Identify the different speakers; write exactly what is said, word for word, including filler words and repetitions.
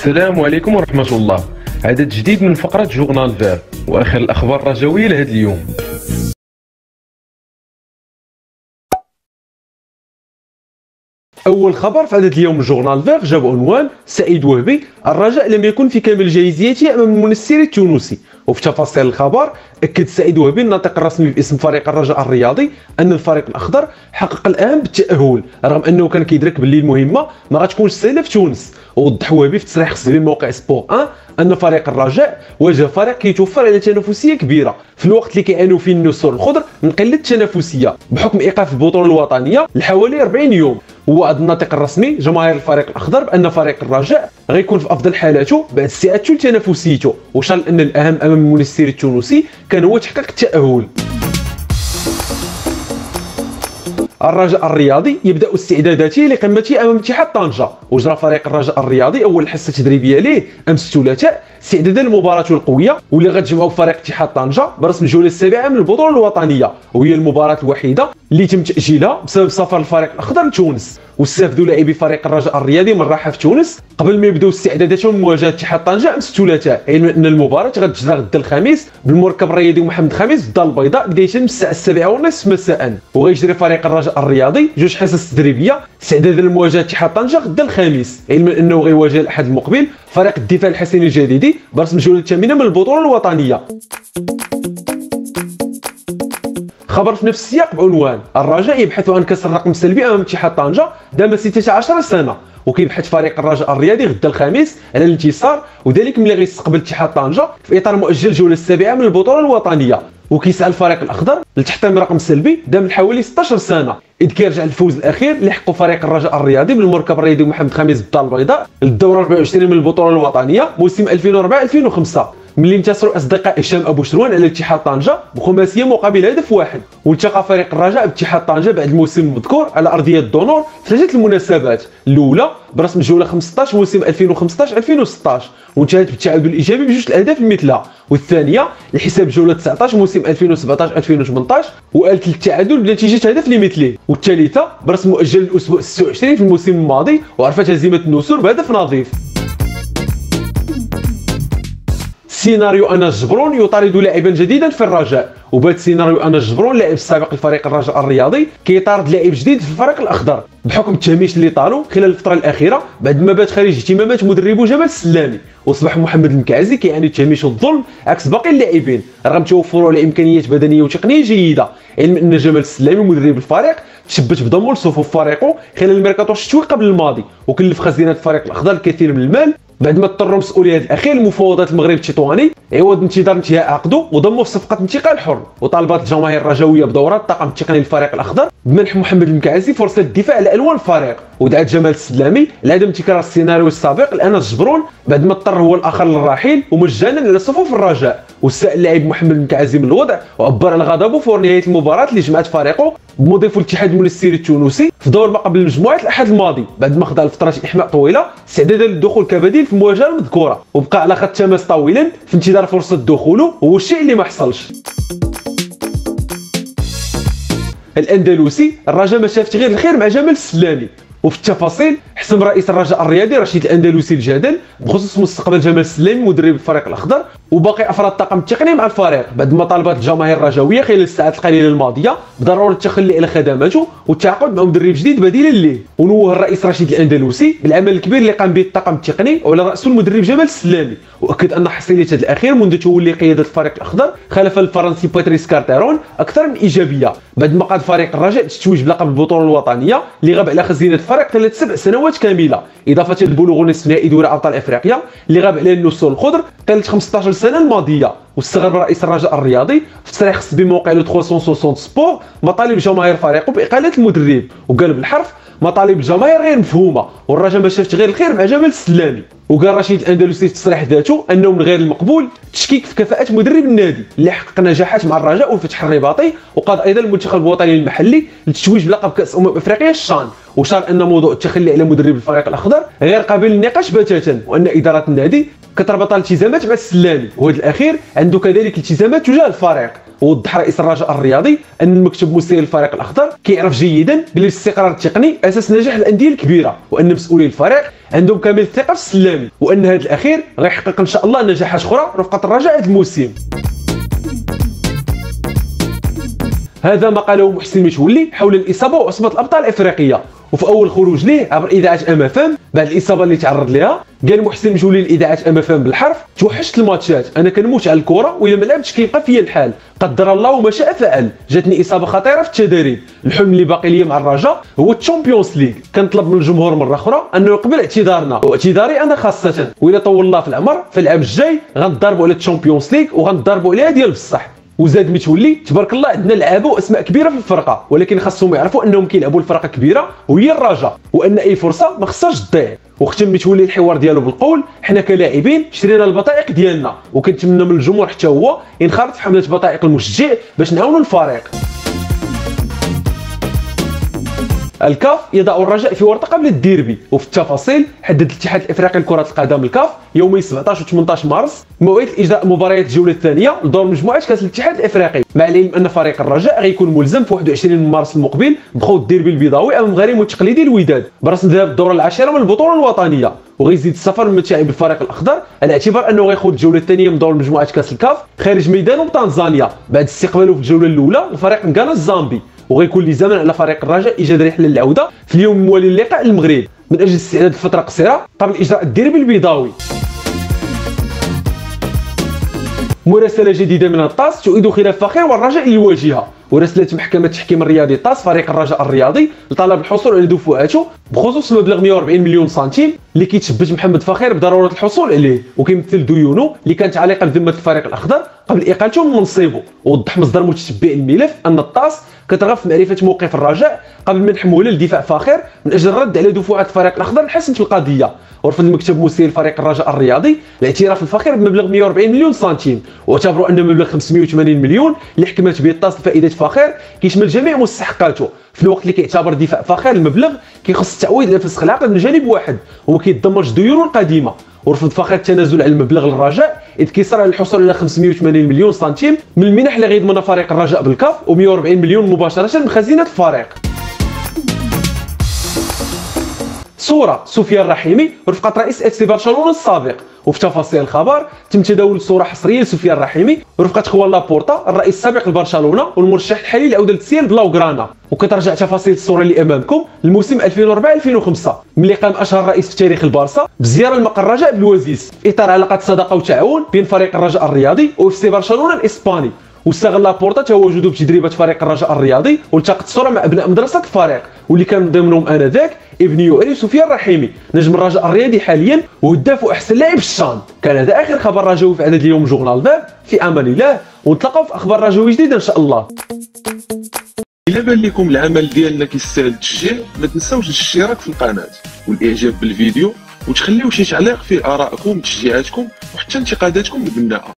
Speaker 1: السلام عليكم ورحمة الله. عدد جديد من فقرة جورنال فير وآخر الأخبار الرجوية لهذا اليوم. أول خبر في عدد اليوم جورنال فير جاب عنوان سعيد وهبي: الرجاء لم يكن في كامل جاهزيته أمام المنستير التونسي. وفي تفاصيل الخبر أكد سعيد وهبي الناطق الرسمي باسم فريق الرجاء الرياضي أن الفريق الأخضر حقق الأهم بالتأهل، رغم أنه كان كيدرك باللي المهمة ما غتكونش سهلة في تونس. ووضح وهبي في تصريح خاص بموقع سبور واحد أن فريق الرجاء واجه فريق كيتوفر على تنافسية كبيرة في الوقت اللي كيعانوا فيه النسور الخضر من قلة التنافسية بحكم إيقاف البطولة الوطنية لحوالي أربعين يوم. ووعد الناطق الرسمي جماهير الفريق الأخضر بأن فريق الرجاء غيكون في أفضل حالاته بعد استعادته لتنافسيته، وشار أن الأهم أمام المنستير التونسي كان هو تحقيق التأهل. الرجاء الرياضي يبدأ استعداداته لقمته أمام اتحاد طنجة. وجرى فريق الرجاء الرياضي أول حصة تدريبية ليه أمس الثلاثاء استعدادا للمباراة القوية واللي غتجمعوا فريق اتحاد طنجة برسم الجولة السابعة من البطولة الوطنية، وهي المباراة الوحيدة اللي تم تأجيلها بسبب سفر الفريق الأخضر لتونس. واستافدوا لاعبي فريق الرجاء الرياضي من الراحة في تونس قبل ما يبداو استعداداتهم لمواجهة اتحاد طنجة أمس الثلاثاء، علما أن المباراة غتجرى غدا الخميس بالمركب الرياضي محمد خامس في الدار البيضاء بداية من الساعة السابعة ونصف مساء. وغيجري فريق الرجاء الرياضي جوج حصص تدريبية استعدادا لمواجهة اتحاد طنجة غدا الخميس، علما أنه غيواجه الأحد المقبل فريق الدفاع الحسني الجديدي برسم الجولة الثامنة من البطولة الوطنية. خبر في نفس السياق بعنوان الرجاء يبحث عن كسر الرقم السلبي امام اتحاد طنجة دام ستة عشر سنة. وكيبحث فريق الرجاء الرياضي غدا الخميس على الانتصار، وذلك ملي غيستقبل اتحاد طنجة في اطار مؤجل الجوله السابعه من البطوله الوطنيه. وكيسعى الفريق الاخضر لتحطيم الرقم السلبي دام حوالي ستة عشر سنة، اذ كيرجع الفوز الاخير اللي حققه فريق الرجاء الرياضي بالمركب الرياضي محمد خامس بالدار البيضاء للدوره أربعة وعشرين من البطوله الوطنيه موسم ألفين وأربعة ألفين وخمسة، ملي انتصروا اصدقاء هشام ابو شروان على اتحاد طنجة بخماسيه مقابل هدف واحد. والتقى فريق الرجاء باتحاد طنجة بعد الموسم المذكور على ارضيه الدونور في ثلاثه المناسبات، الاولى برسم الجوله خمسطاش موسم ألفين وخمسطاش ألفين وستطاش وانتهت بالتعادل الايجابي بجوج الاهداف لمثلها، والثانيه لحساب جوله تسعطاش موسم ألفين وسبعطاش ألفين وثمنطاش وآلت للتعادل بنتيجه هدف لمثله، والثالثه برسم مؤجل الاسبوع ستة وعشرين في الموسم الماضي وعرفت هزيمه النسور بهدف نظيف. سيناريو أنس جبرون يطارد لاعبا جديدا في الرجاء. وبات سيناريو أنس جبرون لاعب السابق لفريق الرجاء الرياضي كيطارد لاعب جديد في الفريق الاخضر بحكم التهميش اللي طالو خلال الفتره الاخيره بعد ما بات خارج اهتمامات مدربه جمال السلامي. وصبح محمد المكعزي كيعاني التهميش والظلم عكس باقي اللاعبين رغم توفره على امكانيات بدنيه وتقنيه جيده، علما ان جمال السلامي مدرب الفريق تشبت بضمه لصفوف فريقه خلال الميركاتو الشتوي قبل الماضي، وكلف خزينه الفريق الاخضر الكثير من المال بعد ما اضطروا مسؤولي هذا الاخير لمفاوضات المغرب التطواني عوض انتظار انتهاء عقده وضمه في صفقه انتقال حر. وطالبات الجماهير الرجاويه بدورات الطاقم التقني للفريق الاخضر بمنح محمد المكعزي فرصه الدفاع على الوان الفريق. ودعت جمال السلامي لعدم تكرار السيناريو السابق لانس جبرون بعد ما اضطر هو الاخر للرحيل ومجانا على صفوف الرجاء. واستاء اللاعب محمد المكعزي من الوضع وعبر عن غضبه فور نهايه المباراه اللي جمعت فريقه بمضيف الاتحاد المنستيري التونسي في دور ما قبل مجموعه الاحد الماضي بعد ما خضع لفتره احماء طويله استعدادا للدخول كبديل في المواجهه المذكوره، وبقى على خط تماس طويلا في انتظار فرصه دخوله وهو الشيء اللي ما حصلش. الاندلسي الرجاء ما شافت غير الخير مع جمال السلامي. وفي التفاصيل حسم رئيس الرجاء الرياضي رشيد الاندلسي الجدل بخصوص مستقبل جمال السلامي مدرب الفريق الاخضر وباقي افراد الطاقم التقني مع الفريق بعد ما طالبت الجماهير الرجاويه خلال الساعات القليله الماضيه بضروره التخلي على خدماته والتعاقد مع مدرب جديد بديلا ليه. ونوه الرئيس رشيد الاندلسي بالعمل الكبير اللي قام به الطاقم التقني وعلى راسه المدرب جمال السلامي، واكد ان حصيله هذا الاخير منذ تولي قياده الفريق الاخضر خلف الفرنسي باتريس كارتيرون اكثر من ايجابيه بعد ما قاد فريق الرجاء التتويج بلقب البطوله الوطنيه اللي غاب على خزينه الفريق ثلاث سبع سنوات كامله، اضافه للبلوغ نصف نهائي دوري ابطال افريقيا اللي غاب عليه النسور الخضر طيله خمسطاش سنه الماضيه. واستغرب رئيس الرجاء الرياضي في تصريح خاص بموقع لو ثلاثمية وستين سبور مطالب جماهير فريقه باقاله المدرب، وقال بالحرف مطالب الجماهير غير مفهومه والرجاء ما شافت غير الخير مع جمال السلامي. وقال رشيد الاندلسي في تصريح ذاته انه من غير المقبول التشكيك في كفاءه مدرب النادي اللي حقق نجاحات مع الرجاء والفتح الرباطي وقاد ايضا المنتخب الوطني المحلي للتتويج بلقب كاس امم افريقيا الشان. وشار ان موضوع التخلي على مدرب الفريق الاخضر غير قابل للنقاش بتاتا، وان اداره النادي كتربط الالتزامات مع السلامي وهذا الاخير عنده كذلك التزامات تجاه الفريق. ووضح رئيس الرجاء الرياضي ان المكتب مسير الفريق الاخضر كيعرف جيدا بلي الاستقرار التقني اساس نجاح الانديه الكبيره، وان مسؤولي الفريق عندهم كامل الثقه في السلامي، وان هذا الاخير غيحقق ان شاء الله نجاحات اخرى رفقه الرجاء هذا الموسم. هذا ما قاله محسن متولي حول الاصابه وعصبه الابطال الافريقيه. وفي اول خروج ليه عبر اذاعه ام اف ام بعد الاصابه اللي تعرض لها، قال محسن متولي لاذاعه ام اف ام بالحرف: توحشت الماتشات، انا كنموت على الكره والا ما لعبتش كيبقى فيا الحال، قدر الله وما شاء فعل، جاتني اصابه خطيره في التدريب، الحلم اللي باقي لي مع الرجاء هو الشامبيونز ليغ، كنطلب من الجمهور مره اخرى انه يقبل اعتذارنا واعتذاري انا خاصه، والا طول الله في العمر في العام الجاي غنضربوا على الشامبيونز ليغ وغنضربوا عليها ديال بصح. وزاد متولي: تبارك الله عندنا لعابه اسماء كبيره في الفرقه، ولكن خاصهم يعرفوا انهم كيلعبوا الفرقه كبيره وهي الرجاء، وان اي فرصه ما خصهاش تضيع. وختم متولي الحوار ديالو بالقول: حنا كلاعبين شرينا البطائق ديالنا، وكنتمنى من الجمهور حتى هو ينخرط في حمله بطائق المشجع باش نعاونوا الفريق. الكاف يضع الرجاء في ورطه قبل الديربي، وفي التفاصيل حدد الاتحاد الافريقي لكره القدم الكاف يومي سبعطاش و ثمنطاش مارس موعد اجراء مباريات الجوله الثانيه لدور مجموعات كاس الاتحاد الافريقي، مع العلم ان فريق الرجاء غيكون ملزم في واحد وعشرين من مارس المقبل بخوض الديربي البيضاوي امام غريمه التقليدي الوداد برسم ذهاب الدوره العاشره من البطوله الوطنيه. وغيزيد السفر من متاعب الفريق الاخضر على اعتبار انه غيخوض الجوله الثانيه من دور مجموعات كاس الكاف خارج ميدانه بتنزانيا بعد استقباله في الجوله الاولى لفريق غانا الزامبي، وغيكون لزاما على فريق الرجاء ايجاد رحله للعوده في اليوم الموالي للقاء المغرب من اجل استعداد فتره قصيره قبل اجراء الديربي البيضاوي. مراسله جديده من الطاس تؤيد خلاف فخير والرجاء للواجهه. ورسلت محكمه التحكيم الرياضي طاس فريق الرجاء الرياضي لطلب الحصول على دفعاته بخصوص مبلغ مئة وأربعين مليون سنتيم اللي كيتشبت محمد فخير بضروره الحصول عليه، وكيمثل ديونه اللي كانت عالقه بذمه الفريق الاخضر قبل اقالته من منصبه. ووضح مصدر متتبع الملف ان الطاس كترغب في معرفه موقف الرجاء قبل منح مهله لدفاع فخير من اجل الرد على دفعات الفريق الاخضر لحسم في القضيه. ورفض المكتب مسير فريق الرجاء الرياضي الاعتراف الفخير بمبلغ مئة وأربعين مليون سنتيم، واعتبروا ان مبلغ خمسمئة وثمانين مليون اللي حكمت به الطاس لفائده فخير كيشمل جميع مستحقاته، في الوقت اللي كيعتبر دفاع فخير المبلغ كيخص التعويض على فسخ العقد من جانب واحد وما كيتضمنش ديونه القديمه. ورفض فخير التنازل على المبلغ للرجاء اذ كيصر على الحصول على خمسمئة وثمانين مليون سنتيم من المنح اللي غيضمنها فريق الرجاء بالكاف و140 مليون مباشره من خزينه الفريق. صوره سفيان الرحيمي رفقه رئيس اف سي برشلونه السابق. وفي تفاصيل الخبر تم تداول صوره حصريه لسفيان الرحيمي رفقه خوان لابورتا الرئيس السابق لبرشلونه والمرشح الحالي لعوده للسير بلاوغرانا. وكترجع تفاصيل الصوره اللي امامكم الموسم ألفين وأربعة ألفين وخمسة ملي قام اشهر رئيس في تاريخ البارسا بزياره لمقر الرجاء بالوزيز في اطار علاقات صداقه وتعاون بين فريق الرجاء الرياضي واف سي برشلونه الاسباني. واستغل لابورتا تواجده بتدريبه فريق الرجاء الرياضي والتقط صوره مع ابناء مدرسه الفريق واللي كان من ضمنهم انذاك ابن يؤري سفيان الرحيمي نجم الرجاء الرياضي حاليا وهداف واحسن لاعب الشان. كان هذا اخر خبر رجاوي في عدد اليوم جورنال باب، في امان الله ونتلاقاو في اخبار رجاوي جديده ان شاء الله.
Speaker 2: إلا بان لكم العمل ديالنا كيستاهل التشجيع ما تنساوش الاشتراك في القناه والاعجاب بالفيديو وتخليو شي تعليق فيه ارائكم وتشجيعاتكم وحتى انتقاداتكم البناءه.